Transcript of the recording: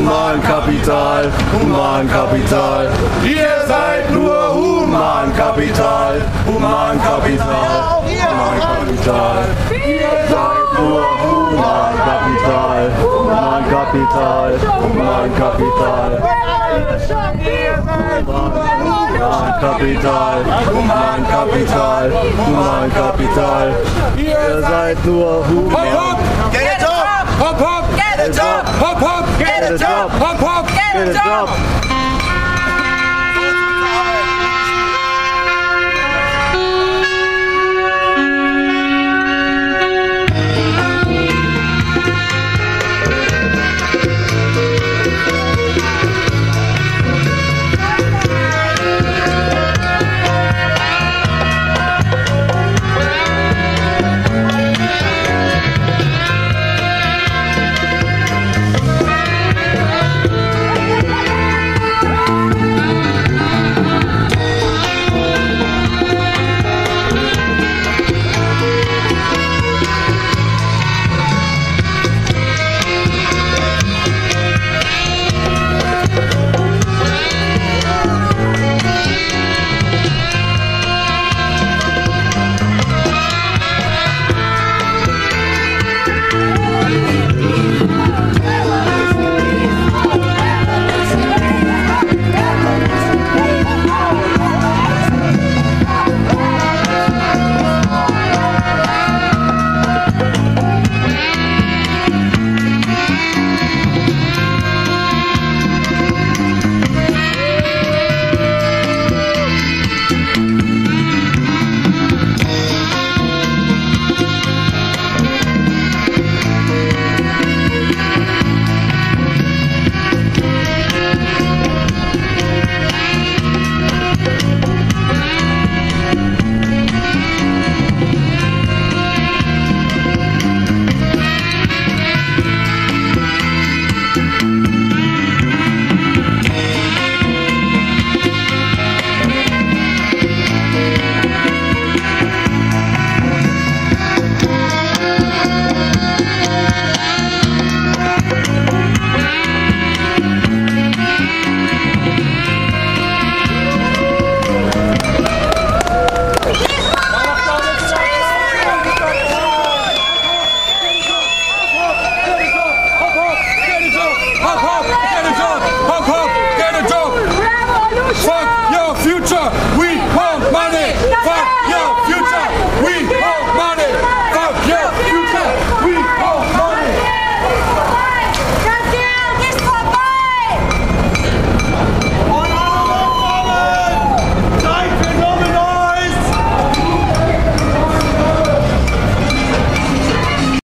Humankapital, Humankapital. Ihr seid nur Humankapital, Humankapital, Humankapital. Ihr seid nur Humankapital, Humankapital, Humankapital. Humankapital, Humankapital, Humankapital. Ihr seid nur Human. Get a job! Hop, hop! Get a job! Hop, hop! Get a job! Hop, hop! Get a job!